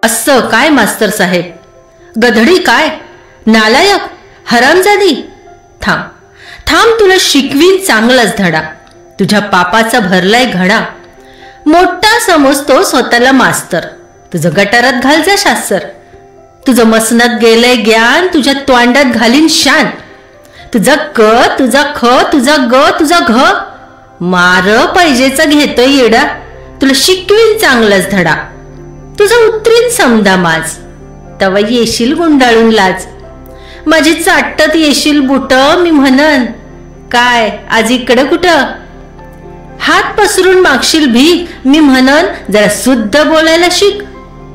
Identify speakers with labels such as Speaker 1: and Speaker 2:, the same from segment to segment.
Speaker 1: असं काय मास्तर साहेब, गधडी काय, नालायक, हरामजादी. थांब थांब, तुला शिकवीन चांगलाच धडा. तुझ्या पापाचा भरलाय घडा. मोठा समजतो स्वतःला मास्तर, तुझं गटारात घाल जा शास्त्र. तुझं मसनात गेलंय ज्ञान, तुझ्या तोंडात घालीन शान. तुझा क, तुझा ख, तुझा ग, तुझा घ, मार पाहिजेचा घेतोय येडा. तुला शिकवीन चांगलाच धडा. तुझा उतरीन समदा माज, तवा येशील गुंडाळून लाज. माझी चाटत येशील बुट, मी म्हणन काय आज इकडं कुठं. हात पसरून मागशील भीक, मी म्हणन जरा शुद्ध बोलायला शिक.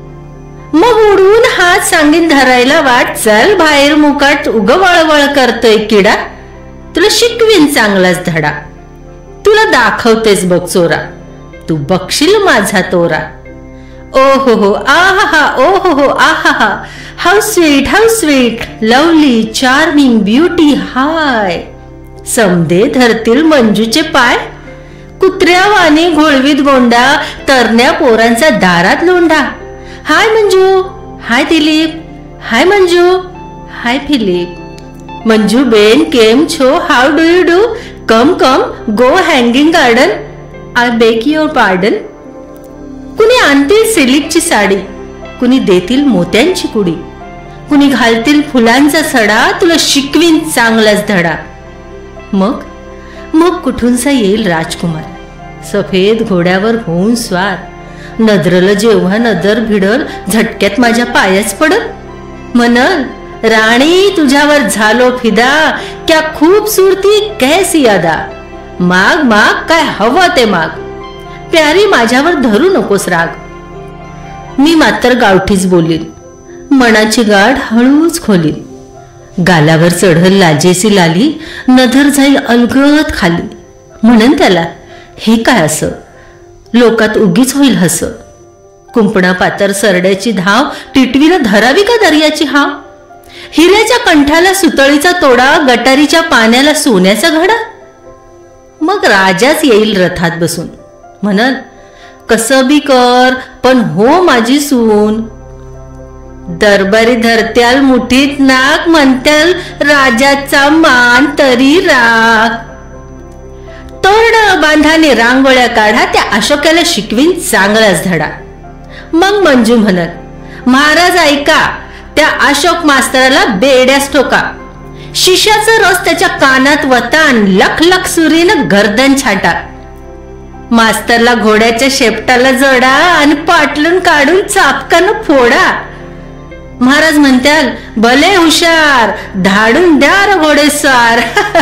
Speaker 1: मग उडवून हात सांगीन धरायला वाट, चल बाहेर मुकाट उग वळवळ करतोय किडा. तुला शिकवीन चांगलाच धडा. तुला दाखवतेस बघ चोरा, तू बघशील माझा तोरा. ओ हो हो आहा, ओ हो हो आहा, how sweet lovely charming beauty hi. समदे धरतील मंजूचे पाय, कुत्र्यावाने घोळवीत गोंडा, तरण्या पोरांचा दारात लोंढा. Hi Manju, hi Dilip, hi Manju, hi Philip. Manju ben केम छो, how do you do, come come go Hanging Garden, I beg your pardon. कुणी आणतील सिल्कची साडी, कुणी देतील मोत्यांची कुडी, कुणी घालतील फुलांचा सडा. तुला शिकवीन चांगलाच धडा. मग मग कुठूनसा येईल राजकुमार, सफेद घोड्यावर होऊन स्वार. नजरल जेव्हा नजर भिडल, झटक्यात माझ्या पायाच पडल. म्हणल राणी तुझ्यावर झालो फिदा, क्या खूबसूरती कैसी अदा. माग माग काय हवं ते माग, प्यारी माझ्यावर धरू नकोस राग. मी मात्र गावठीच बोलीन, मनाची गाठ हळूच खोलीन. गालावर चढल लाजेसी लाली, नजर जाईल अलगद खाली. म्हणन त्याला हे काय असं, लोकात उगीच होईल हस. कुंपणा पातर सरड्याची धाव, टिटवीनं धरावी का दर्याची हाव. हिऱ्याच्या कंठाला सुतळीचा तोडा, गटारीच्या पाण्याला सोन्याचा घडा. मग राजाच येईल रथात बसून, म्हणल कसं बी कर पण हो माझी सून. दरबारी धरत्याल मुठीत नाक, म्हणत्याल राजाचा मान तरी राख. तोरण बांधाने रांगोळ्या काढा, त्या अशोकाला शिकवीन चांगलाच धडा. मग मंजू म्हणत महाराज ऐका, त्या अशोक मास्तराला बेड्यास ठोका. शिशाचा रस त्याच्या कानात वतान, लख लख सुरीनं गर्दन छाटा. मास्तरला घोड्याच्या शेपटाला जोडा, आणि पाटलून काढून चापकानं फोडा. महाराज म्हणत्याल भले हुशार, धाडून द्या र घोडेस्वार.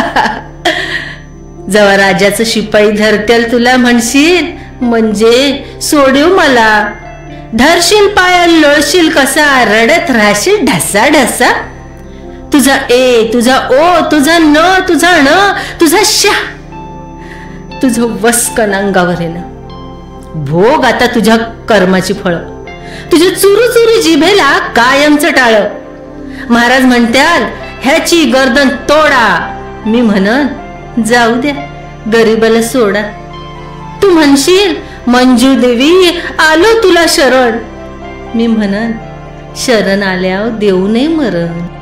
Speaker 1: जेव्हा राजाचं शिपाई धरत्याल तुला म्हणशील, म्हणजे सोडीव मला. धरशील पाया लोळशील कसा, रडत राहशील ढसा ढसा. तुझा ए, तुझा ओ, तुझा न, तुझा ण, तुझा शा, तुझं वस्कन अंगावर येणं. भोग आता तुझ्या कर्माची फळ, तुझ्या चुरू चुरू जिभेला कायमचं टाळ. महाराज म्हणत्याल ह्याची गर्दन तोडा. मी म्हणन जाऊ द्या गरीबाला सोडा. तू म्हणशील मंजू देवी आलो तुला शरण. मी म्हणन शरण आल्यावर देऊ नये मरण.